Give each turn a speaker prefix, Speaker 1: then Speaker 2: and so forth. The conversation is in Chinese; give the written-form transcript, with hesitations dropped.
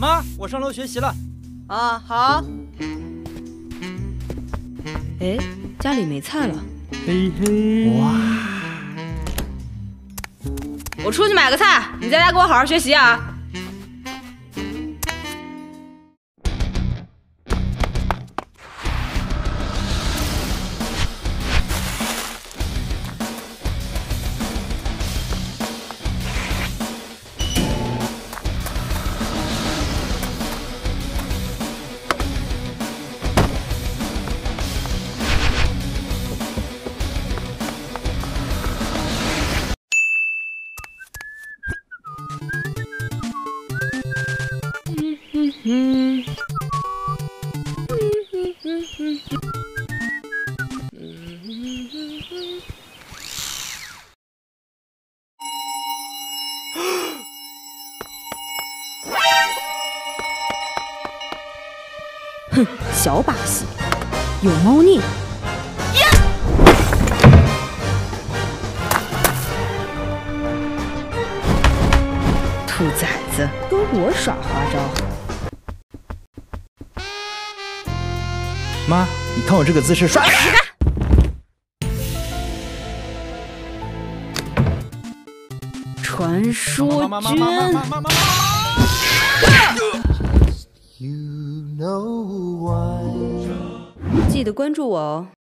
Speaker 1: 妈，我上楼学习了。
Speaker 2: 啊，好。
Speaker 3: 哎，家里没菜了。
Speaker 1: 嘿嘿，哇！
Speaker 3: 我出去买个菜，你在家给我好好学习啊。哼，小把戏，有猫腻。兔崽子，跟我耍花招！
Speaker 1: 妈，你看我这个姿势帅。
Speaker 3: 传说君，记得关注我哦。